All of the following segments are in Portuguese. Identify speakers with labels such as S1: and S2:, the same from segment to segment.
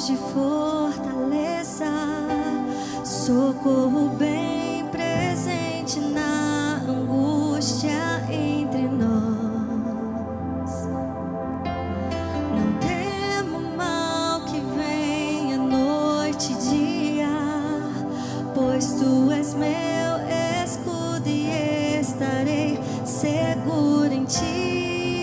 S1: refúgio e fortaleza, socorro bem presente na angústia entre nós. Não temo mal que venha noite e dia, pois tu és meu escudo e estarei seguro em ti.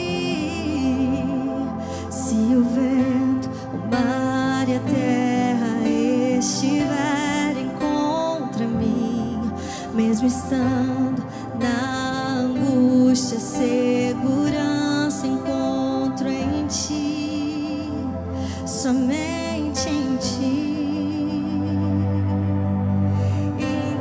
S1: Se o vento, o mar e a terra estiverem contra mim, mesmo estando na angústia, segurança encontro em ti, somente em ti. Em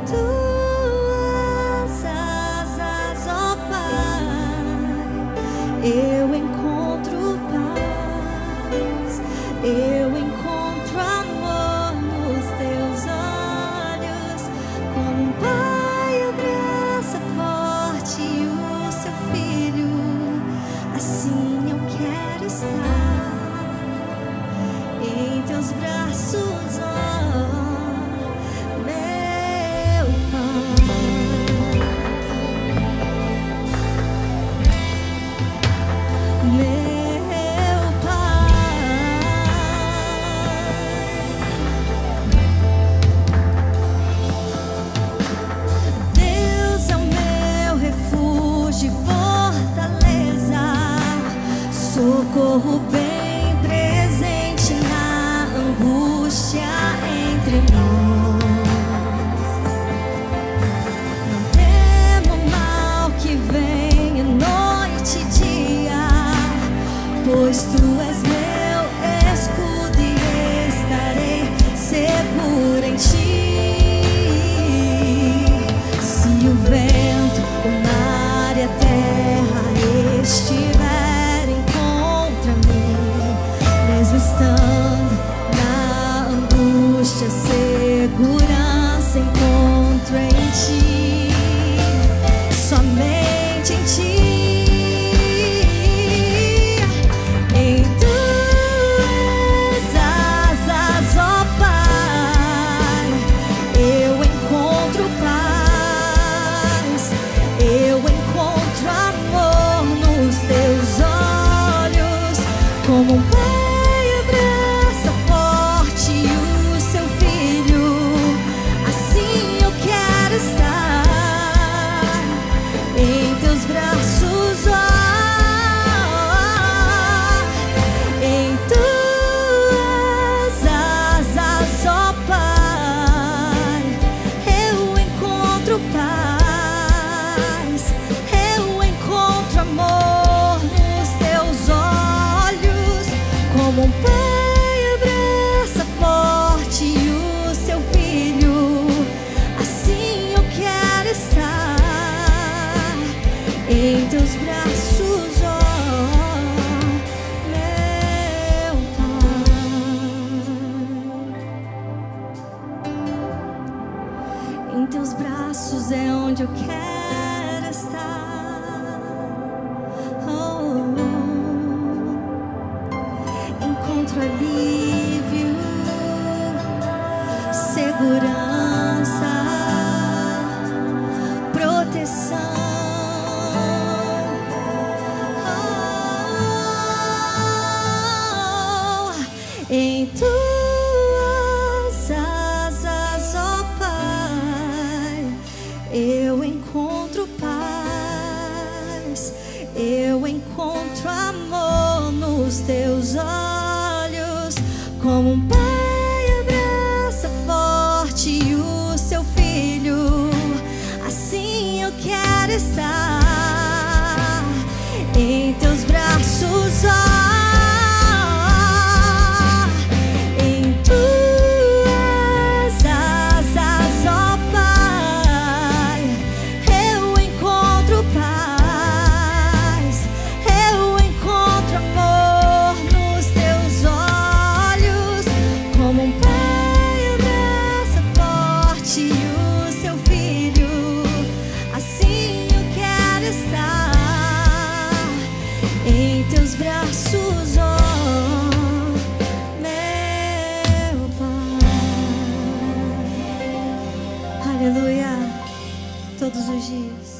S1: tuas asas, ó Pai, eu encontro paz, eu encontro amor nos teus olhos. Como um pai abraça forte o seu filho, assim eu quero estar em teus braços, ó meu Pai. Meu Pai, Deus é o meu refúgio e fortaleza, socorro bem presente na angústia entre nós. Não temo mal que venha noite e dia, pois tu és meu escudo e estarei segura em ti. Se o vento, o mar e a terra estiverem contra mim, mesmo estando na angústia, segurança encontro em ti, somente em ti. Em tuas asas, ó Pai, eu encontro paz, eu encontro amor nos teus olhos. Como um pai abraça forte o seu filho, assim eu quero estar em teus braços, ó. Em tuas asas, ó Pai, eu encontro paz, eu encontro amor nos teus olhos. Como um pai abraça forte o seu filho, assim eu quero estar em teus braços, ó meu Pai. Em teus braços é onde eu quero estar. Oh, encontro alívio, segurança, proteção. Em tuas asas, ó Pai, eu encontro paz, eu encontro amor nos teus olhos. Como um pai abraça forte o seu filho, assim eu quero estar em teus braços, ó. Em tuas asas, ó Pai, eu encontro paz, eu encontro amor nos teus olhos. Como um pai abraça forte o seu filho, assim eu quero estar em teus braços, ó meu os dias.